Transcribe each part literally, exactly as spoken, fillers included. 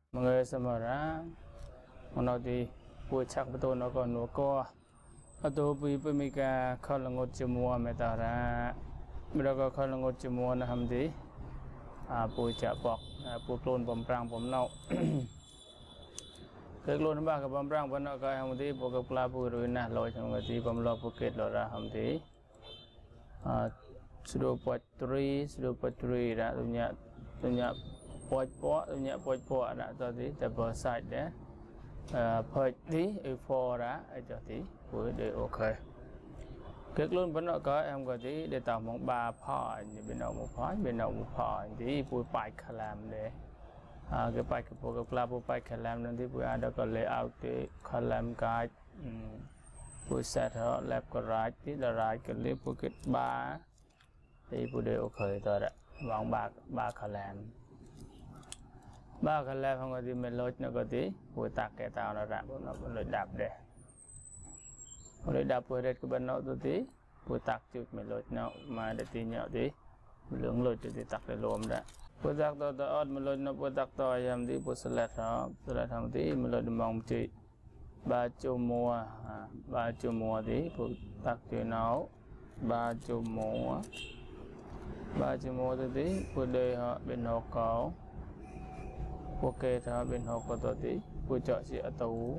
mọi người xem mà ra một nào thì buổi chắc bắt đầu nó còn nó co ở tôi bị bị mình cả khó là ngột chim mua mà ta ra bây giờ có khó là ngột chim mua là hầm gì à buổi chợ bọc buổi lôn bầm rang bầm nậu cái lôn ba cái bầm rang bầm nậu cái hầm gì buổi cái pla buổi rồi nè lôi xong rồi thì bầm lò buổi kết rồi ra hầm gì à sudah buat tri sudah buat tri ra tôi nhớ tôi nhớ buat buat tôi nhớ buat buat ra tôi thì double side đấy phơi tí a bốn đã cho tí buổi để ok kết luôn vẫn có em gọi tí để tạo một ba phò như bên nào một phò bên nào một phò tí buổi bài khả làm để cái bài cái bộ cái buổi bài khả làm nên tí buổi ada có layout để khả làm cái buổi set họ lab cái right tí là right cái clip buổi kết ba thì buổi để ok rồi đấy vòng ba ba khả làm ba cái level không có gì mình lôi nó có tí buổi tạc cái tàu nó ra nó lôi đạp để lôi đạp buổi đây cái bên nó tôi tí buổi tạc chút mình lôi nó mà để tí nhậu tí lượng lôi chút thì tạc để lùm đã buổi tạc to to mình lôi nó buổi tạc to em tí buổi select nó select thằng tí mình lôi mong chị ba chu mua ba chu mua tí buổi tạc chuyện nó ba chu mua ba chu mua tôi tí buổi đây họ bên họ có ok thôi bên họ có tổ tí buổi chợ chị ở tàu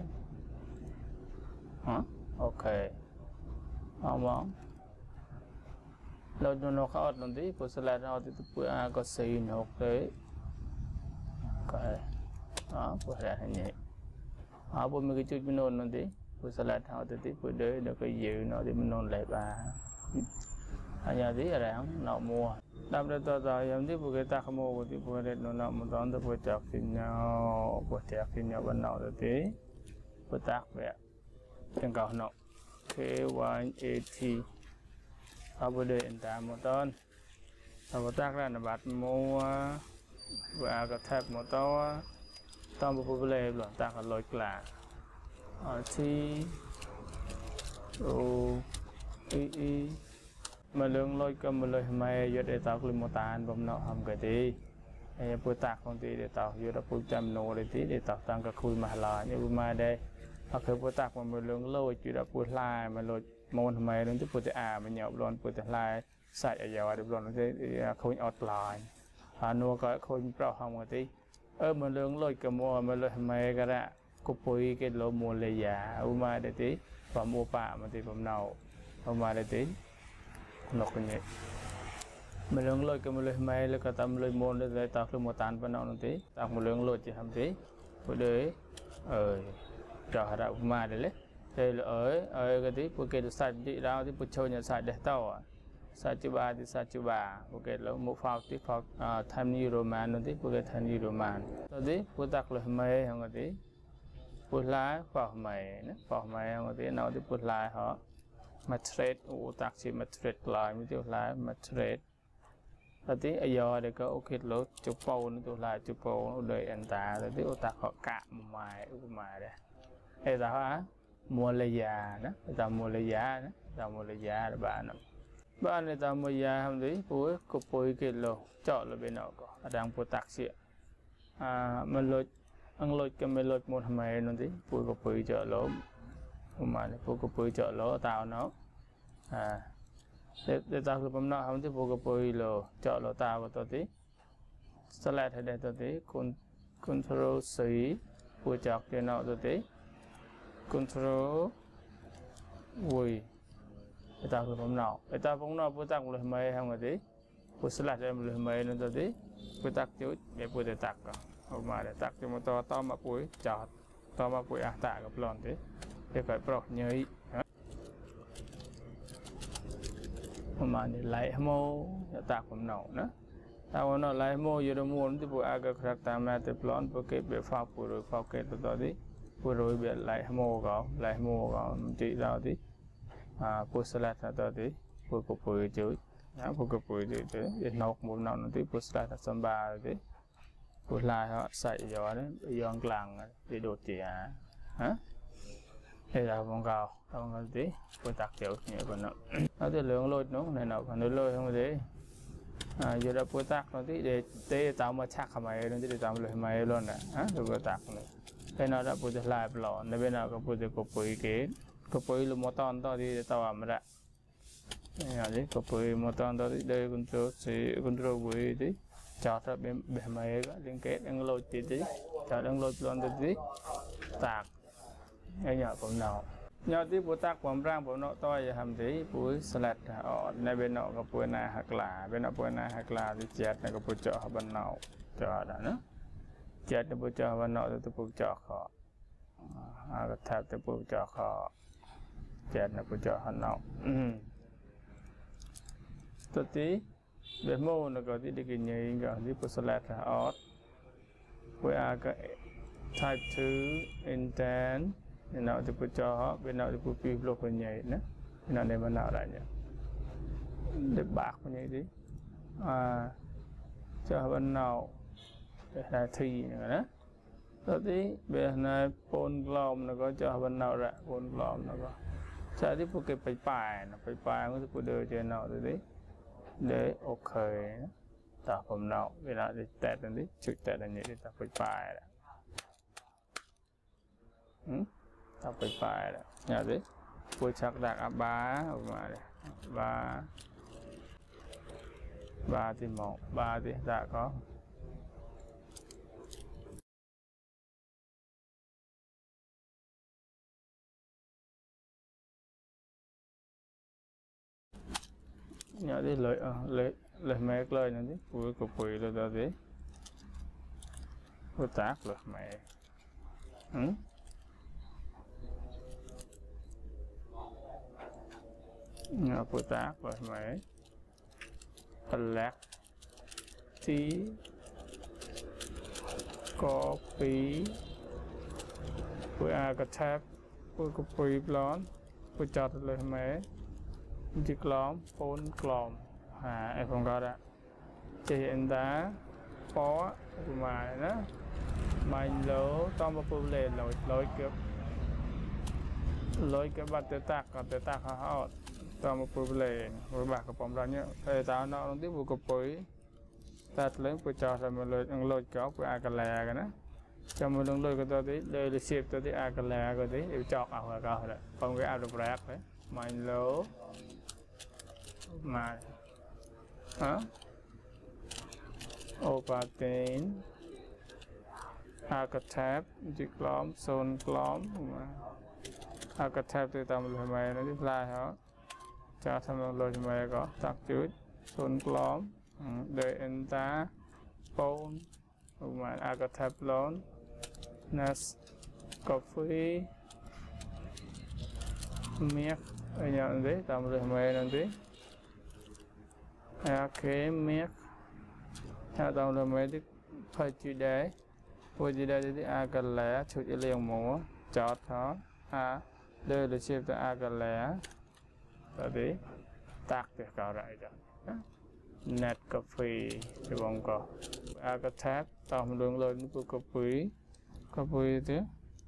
hả ok không bóng lâu nó nó khó lần tí buổi sẽ lại ra thì buổi a có xì nó đấy ok đó buổi lại như vậy họ buổi mình cái chút mình nôn lần tí buổi sẽ lại ra thì tí buổi đấy được cái gì nó thì mình nôn lại bà ở nhà tí ở đây nó mua đam mê to to em tí buổi ta không mua thì buổi đấy nó nằm một đòn buổi chọc thì nhau buổi chọc thì nhau bên nào rồi tí buổi tác vậy trên cầu nọ K Y A T ở buổi đấy anh ta một đòn buổi tác ra là bắt mua và có thép một to to một buổi lễ rồi ta có lôi cả T O E E mà lượng lôi cầm một lời mày giờ để tạo lên một tàn bấm nọ hầm cái tí buổi tạc con tí để tạo giờ đã buổi chăm nô để tí để tạo tăng các khui mà là như mà đây hoặc là buổi tạc mà một lượng lôi chỉ đã buổi lai mà lôi môn mày đến tiếp buổi à mình nhậu luôn buổi lai sạch ở giờ được luôn cái khui offline à nô cái khui pro hầm cái tí ơ mà lượng lôi cầm mua mà lôi mày cái đó cục bụi cái lô mua lề giả mà để tí và mua bạ mà thì bấm nào mà để tí nó cái này mình lượng lôi cái một lôi máy là cái tâm lôi môn để tạo lên một tàn bên nào nó tí tạo một lượng lôi chỉ hàm tí buổi đấy ở trở ra mà để lấy đây là ở ở cái tí buổi kia được sạch đi ra thì buổi chơi nhà sạch để tàu à sạch chú ba thì sạch chú ba buổi kia là một phao tí phao tham như roman nó tí buổi kia tham như roman rồi tí buổi tạc lôi máy không có tí buổi lái phao máy nữa phao máy không có tí nào tí buổi lái họ mà trade u tạc chỉ mà trade lại mới tiêu lại mà trade là tí ở giờ để có ok lỗ chụp bao nó tiêu lại chụp bao đời anh ta rồi tí u tạc họ cạn mài u mài đây đây là hả mua lấy già đó ta mua lấy giá đó ta mua lấy giá là bạn nó bạn này ta mua giá không tí cuối cục bôi kia lỗ chọn là bên nào có đang u tạc xịa à mình lôi ăn lôi cái mình lôi một mày nó tí cuối cục bôi chợ lỗ mà phụ cấp bôi chợ lỗ tao nó à để để tao cứ bấm nọ không thì phụ cấp bôi lỗ chợ lỗ tao của tôi tí select hay để tôi tí con control xí bôi chọc cái nọ tôi tí control ui để tao cứ bấm nọ để tao bấm nọ bôi tạc một lời mày không là tí bôi select em lời mày nó tôi tí bôi tạc chút để bôi để tạc không mà để tạc cho một to to mà bôi chọt to mà bôi à tạ gặp lon tí để phải pro nhảy mà để lại mô tạc phẩm nổ nữa tao nó lại mô giờ đâu muốn thì buổi aga khắc tam na thì plon buổi kết bị phao buổi rồi phao kết tôi đi buổi rồi bị lại mô có lại mô có chị đâu đi à buổi salad là tôi đi buổi cục buổi chuối á buổi cục buổi chuối chuối để nọc một nọ nó tí buổi salad là samba rồi đi buổi lại họ xài gió đấy gió làng để đột chè hả đây là vòng cao vòng tí buổi tạc tiểu như vậy nó nó thì lượng lôi nó này nào còn lôi không thế à giờ đã bữa tắc nó tí để để tao mà chắc hả mày nó tí để tao lời mày luôn nè á rồi bữa tắc này cái nó đã bữa lại lọ này bên nào có bữa có bụi kế có bụi luôn một ton to đi tao làm ra này đi có bụi một ton to đi đây con trâu xí con trâu bụi tí chọt ra bên bên mày cái liên kết đang lôi tí tí chọt đang lôi luôn tí tạc ngay nhỏ cũng nào nhớ tí bữa tắc bấm rang bữa nọ to giờ hầm tí bữa salad ở này bên nọ có bữa này hoặc là bên nọ bữa này hoặc là thì chẹt này có bữa chợ bên nọ chợ đó nữa chẹt này bữa chợ bên nọ thì bữa chợ khó à cái tháp thì bữa chợ khó chẹt này bữa chợ bên nọ tôi tí bên mô nó có tí đi cái nhảy cái tí bữa salad ở bữa à cái type two intent bên nào thì bữa cho bên nào thì bữa pi lục bên nhảy nữa bên nào này bên nào lại nhỉ để bạc bên nhảy đi à cho bên nào để là thi nữa đó rồi tí bên này pôn lom nó có cho bên nào ra pôn lom nó có cho tí bữa cái bài bài nó bài bài nó bữa đưa cho nào rồi đấy để ok tạo phẩm nào bên nào thì tẹt lên đi chụp tẹt lên nhảy để tạo bài bài tập bài bài đó nhà đấy buổi chắc đặt ba mà ba ba thì một ba thì đã có nhà đấy lấy lấy lấy mấy lời này đấy buổi của buổi rồi đó đấy buổi tác rồi mẹ ừ nhà bữa tác rồi mấy black tea coffee bữa à cái tháp bữa coffee blonde bữa chọt rồi mấy chiếc lóm phone clom à em không có đó chị anh ta có mà nó mình lỗ tao mà bơm lên lối lối kiểu lối cái bát tết tạc còn tết tạc họ tao một bữa lên với bà cái bóng đó nhá thầy tao nó tiếp vụ cặp bối tạt lấy bữa trò rồi mà lôi ăn lôi chó với ai cả lè cái đó cho mình đừng lôi cái tao tí đây là xếp tao tí ai cả lè cái tí để chọc ảo rồi cao rồi không cái ảo được rác đấy mình lố mà hả Ovaltine Archetype chiếc lóm son lóm mà Archetype từ tầm lời mày nó tiếp lại hả cho thằng lời mày có tắt chữ son lóm để anh ta phone mà Archetype lón Nas coffee miếc ở nhà đấy tầm lời mày nó tí ok miếc theo tầm lời mày thì phải chữ đấy bây giờ thì a cần lẽ chụp cho liền múa chọt đó à đây là chụp cho a cần lẽ tại vì tạc để cào lại cho net coffee thì bông cỏ a cần thép tầm đường lên của coffee coffee thế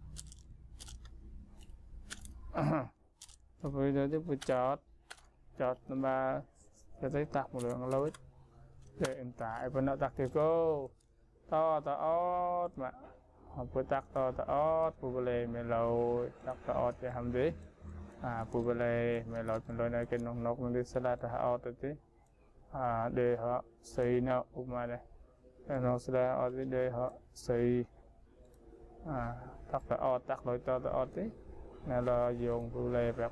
coffee đó thì vừa chọt chọt mà sẽ thấy tạc một lượng lối để hiện tại bên đó tạc thì cô to to ót mà học bữa tắc to to ót bù bê lê mẹ lâu tắc to ót để làm gì à bù bê lê mẹ lâu mẹ lâu này cái nông nông mình đi salad to ót tí à để họ xây nào úp mà đây cái nông salad ót tí để họ xây à tắc to ót tắc lối to to ót tí mẹ là dùng bù bê lê bẹp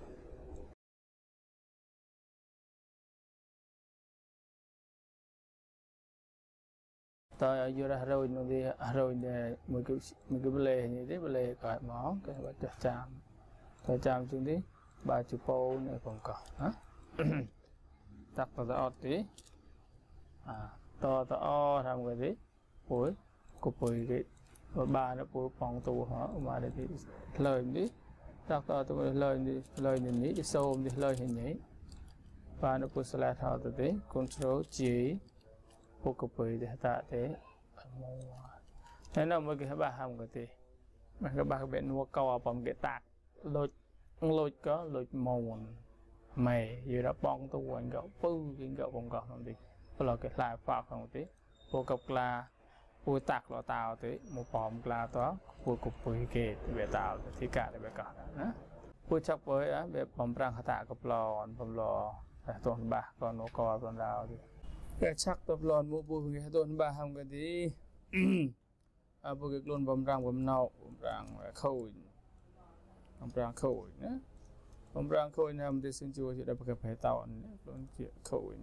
tôi vừa ra rồi nó đi rồi để mấy cái mấy cái bể như thế bể cởi món cái bắt chặt chạm tôi chạm xuống tí ba chục po này còn còn hả tắt to to tí à to to làm cái gì cuối cục bụi cái ba nó bụi phòng tù hả mà để thì lời đi tắt to tôi lời đi lời nhìn nhí đi sâu đi lời hình nhí và nó bụi salad họ từ tí control chỉ bộ cục bụi để ta thế thế nào mới cái bà hầm cái gì mà các bạn bên mua câu bằng cái tạc lôi lôi có lôi màu mày vừa đã bong tôi quanh gạo pư cái gạo bong gạo làm gì lo cái lại phá không tí bộ cặp là bùi tạc lo tàu tí một bom là đó bùi cục bùi kê về tàu thì cả để cả bùi chắc với á về bom răng hạ cặp lò bom lò tuần ba còn nó co tuần đào thì cái chắc tập lò một bùi người tuần ba không cái tí à bùi cái luôn bom răng bom nậu bom răng khâu bom răng khâu nhé bom răng khâu nằm thì xin chùa chỉ đã phải phải tàu luôn chuyện khâu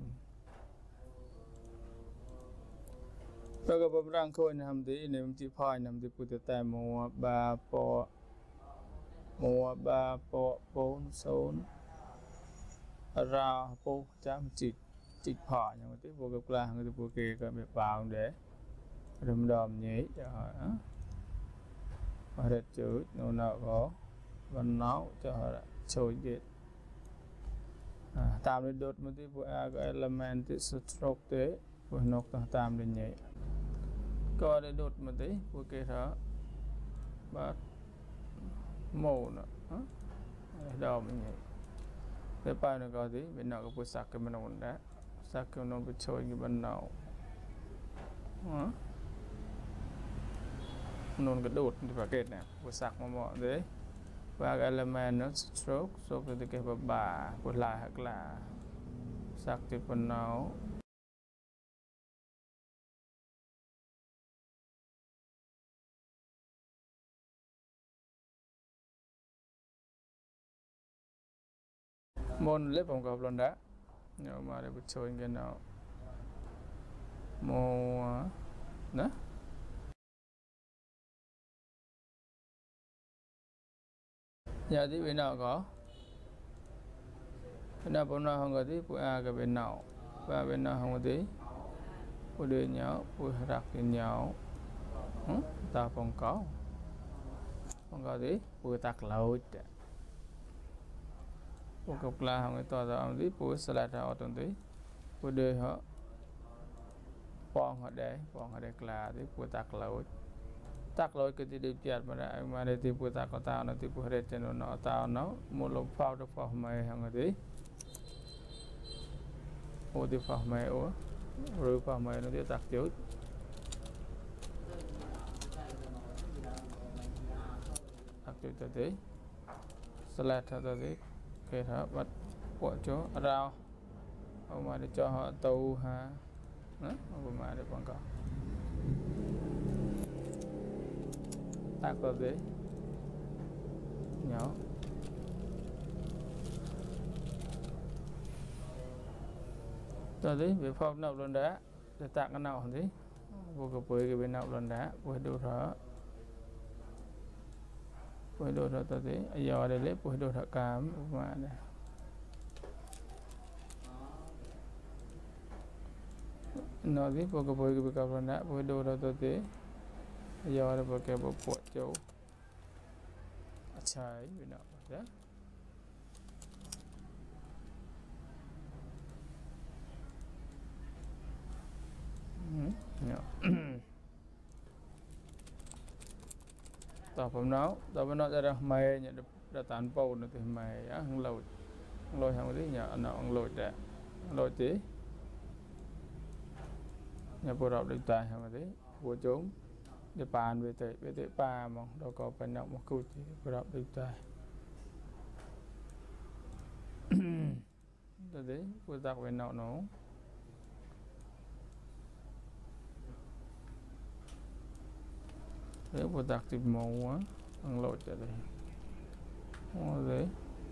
แล้วก็บำรังคนทำดีในมันที่พายนำที่พุทธแต่มัวบาปอมัวบาปอปนโซนราปจำจิตจิตพายอย่างที่พวกกลางที่พวกเกก็ไม่ปางเด้รำดอมนี้จะหามาเด็ดจืดโน่นก็วันน้าวจะหาโชยเกตตามในดดมันที่พวกอาก็เอลเมนต์ที่สุดโรคเตะพวกนกต่างตามเดินใหญ่ก็ได้ดดมาดิพวกเกถาบาดโม่เนาะดอมใหญ่แต่ไปนั่นก็ดิเป็นนกก็พวกสักกันมันนอนได้สักกันนอนไปโชยกันมันนอนนอนกระโดดที่ปากเกตเนี่ยพวกสักมาหมดเลยว่าเอลเมนต์นั้นสโตรกสโตรกที่เก็บบ่าพวกลายหักลาสักที่เป็นนอนมนเล็บผมกับลอนดะเนี่ยมาได้ไปโชว์กันเนาะโมนะยาที่เป็นเนาะก็เป็นเนาะผมเนาะห้องก็ที่ผู้อาก็เป็นเนาะผู้อาเป็นเนาะห้องก็ที่ผู้เดินเนาะผู้รักเดินเนาะตาผมก็ผมก็ที่ผู้ตักเหลาพวกกลางของตัวเราที่ผู้สลัดเราตรงที่ผู้เดินเขาปองเขาได้ปองเขาได้กลาที่ผู้ตักเราตักเราก็จะได้เจียดมาได้มาได้ที่ผู้ตักเขาตาเนาะที่ผู้เรียนจะนอนเอาตาเนาะมูลฟ้าตัวฟ้าไม่ของที่โอ้ที่ฟ้าไม่โอ้หรือฟ้าไม่เนาะที่ตักจุดตักจุดตัวที่สลัดตัวที่cái đó bắt bộ chỗ rau ông mà để cho họ tàu ha đó ông mà để bằng cỏ tạc vào đấy nhỏ rồi đấy về phòng nậu luôn đá để tạc cái nậu thế vô cặp với cái bên nậu luôn đá với đồ đó với đồ đó tôi thấy giờ đây lấy với đồ thợ cám mà này nói với vô cặp với cái cặp luôn đá với đồ đó tôi thấy giờ đây với cái bộ bộ châu trái bên nọ đóต่อผมน้องต่อไปน้องจะได้ไม่เนี่ยจะตานปูนthì mày á hăng lồi lồi hàng tí nhà nó hăng lồi đẹp lồi tí nhà bộ đọc định tài hàng tí bộ trốn để bàn về tệ về tệ ba mà đâu có phải nặng một câu thì bộ đọc định tài rồi đấy bộ đọc về nọ nó nếu bộ đặt thì màu á ăn lột ở đây ở đấy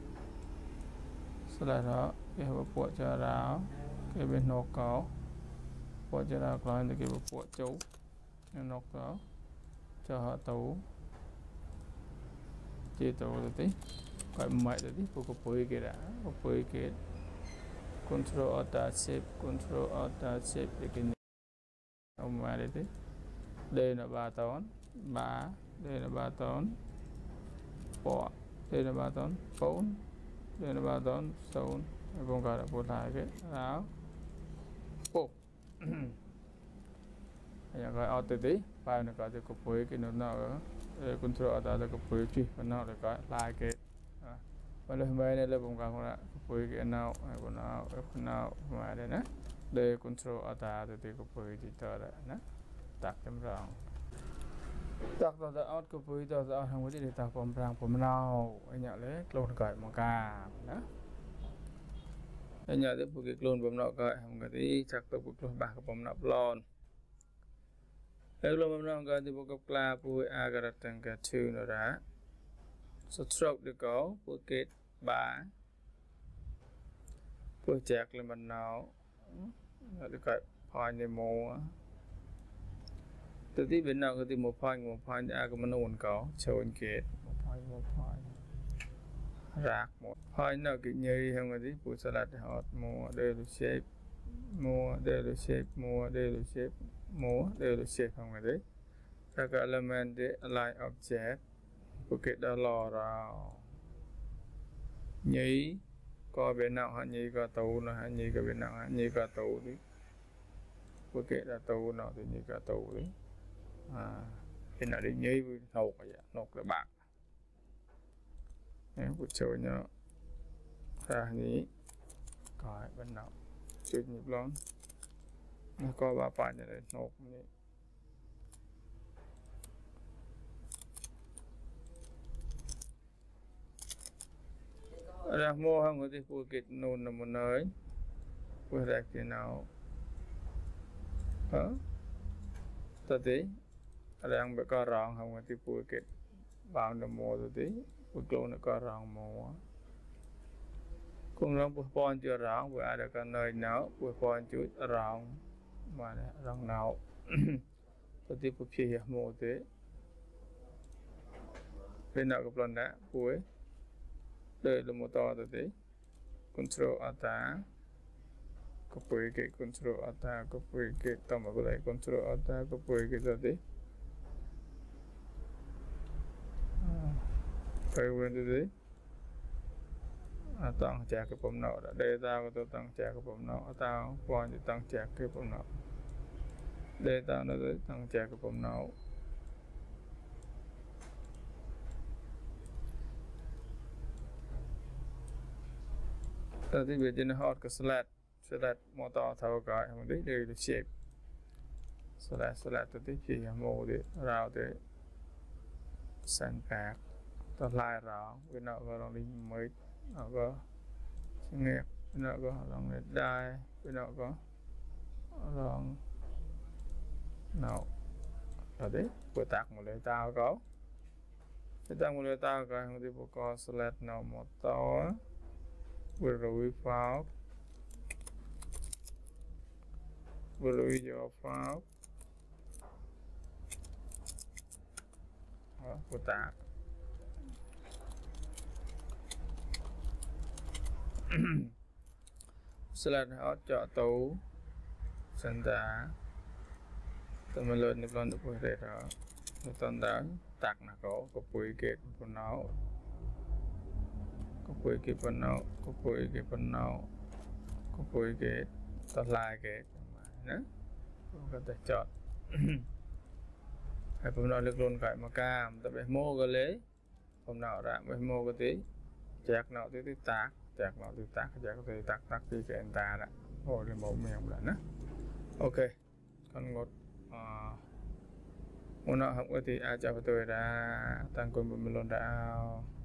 sau đó cái bộ bộ cho ráo cái bên nọc có bộ cho ráo còn cái bộ bộ chú nọc đó cho họ tấu chia tấu rồi tí gọi mày rồi tí bộ có bơi kia đã bộ bơi kia control alt shape control alt shape để cái ông mà đấy tí đây là ba tón ba đây là ba tón bỏ đây là ba tón bốn đây là ba tón sáu vùng cả là bốn lại cái áo bộ nhà gọi auto tí bài này có thể cục với cái nó nào control auto là cục với chi và nó là có lại cái và lần này là vùng cả không ạ cục với cái nào hay của nào nào mà đây nè để control ở ta thì có bơi thì tờ đấy nè tạc chấm rong tạc tờ đã out có bơi tờ đã hàng cái gì tạc bom rang bom nào anh nhớ lấy clone cởi một ca nè anh nhớ tới bộ cái clone bom nào cởi hàng cái gì chắc tôi bộ clone bạc bom nào lon cái clone bom nào cởi thì bộ cái cla bùi agarat tăng cái two nữa đã so stroke được có bộ kết ba bộ chạc lên bên nào được cái phai này mồ từ tí bên nào thì một phai một phai à cái mình ổn có châu anh kết một phai một phai rạc một phai nào cái nhây không cái gì bộ salad hot mua đều được shape mua đều được shape mua đều được shape mua đều được shape không cái đấy các element để align object bộ kết đã lò rào nhây có bên nào hả nhây có tàu nó hả nhây có bên nào hả nhây có tàu đi bộ kết đã tàu nó thì nhây có tàu đấy à bên nào đi nhây với nọc vậy nọc là bạc em buổi chiều nhá ra nhí coi bên nào chụp nhịp lắm nó có ba phải như này nọc nhí ra mua không có thì bộ kết nôn là một nơi bộ rạch thì nào hả tao tí đang bị co rong không có thì bộ kết bao nhiêu mua tao tí bộ clone nó co rong mua cũng rong bộ pon chưa rong bộ ai đã có nơi nào bộ pon chút rong mà rong nào tao tí bộ phi mua tí bên nào có lần đã bộ đây là một to rồi đấy control ata có bơi cái control ata có bơi cái tao mà có lại control ata có bơi cái rồi đấy phải quên rồi đấy à tăng trả cái bấm nọ đã đây tao có tôi tăng trả cái bấm nọ tao quan thì tăng trả cái bấm nọ đây tao nó đấy tăng trả cái bấm nọ tao thì bây giờ nó hot cái slide slide mô to thao cái mình đấy đây là shape slide slide tao thì chỉ là mô để rào để sand pack tao lại rào cái nào có lòng đi mới nó có nghe cái nào có lòng để đai cái nào có lòng nào ở đấy vừa tạc một lời tao có cái tạc một lời tao cái không thì bộ có slide nào một to vừa rồi pháo vừa rồi giờ pháo đó vừa tạc slide hot cho tấu sân đá tụi mình lên được lên được vừa để đó tụi đá tạc là có có bụi kết của nó có bụi cái phần nào có bụi cái phần nào có bụi cái tao lại cái nữa có thể chọn hay phần nào được luôn cái mà cam tập để mua cái lấy phần nào ra mới mua cái tí chạc nào tí tí tạc chạc nào tí tạc chạc có thể tạc tạc tí cái anh ta đã hồi lên mẫu mèo lại nữa ok còn một một nào không có thì ai chào tôi đã tăng cường một lần đã